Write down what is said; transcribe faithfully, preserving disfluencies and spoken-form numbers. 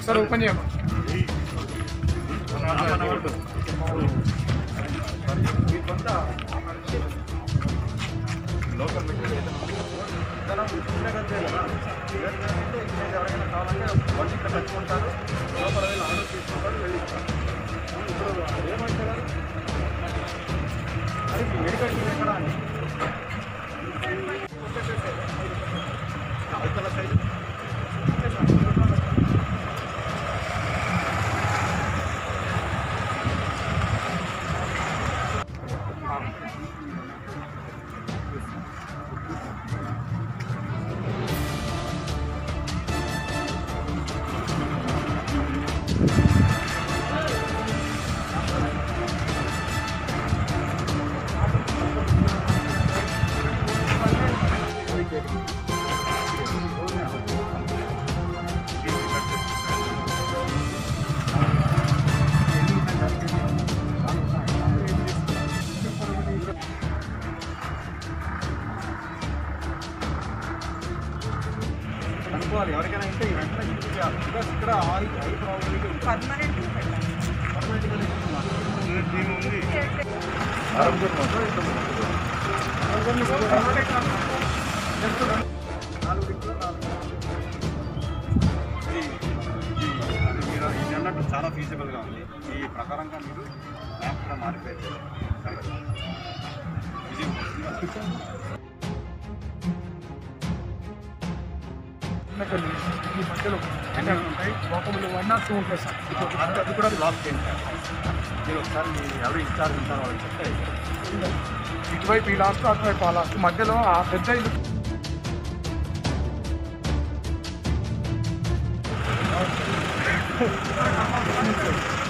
ఒకసారి open చేయమా local ఎవరైనా కావాలంటే వాళ్ళు ఇక్కడ కట్టుకుంటారు లోపల వెళ్ళి ఆర్డర్ తీసుకుంటారు వెళ్ళిస్తారు ఇప్పుడు ఏమంటారు అది మెడికల్ ఎక్కడ అండి అవతల సైడ్ అనుకోవాలి ఎవరికైనా అయితే వెంటనే యూజ్ చేయాలి బికాస్ ఇక్కడ ఆయిల్ హై ప్రాబిలిటీ ఉంది పర్మనెంట్గా మీరు ఇది అన్నట్టు చాలా ఫీజిబుల్గా ఉంది ఈ ప్రకారంగా మీరు మ్యాప్ కూడా మారిపోయింది ఈ మధ్యలో ఉంటాయి లోపల వన్ నాట్ టూ ఉంటుంది సార్ ఇప్పుడు అది కూడా బ్లాక్ చేయండి సార్ మీరు ఒకసారి మీ ఎవరు ఇన్ఛార్జ్ ఉంటారో వాళ్ళు చెప్తే ఇటువైపు ఈ లాస్ట్ అటువైపు ఆ లాస్ట్ మధ్యలో ఆ పెద్ద ఇల్లు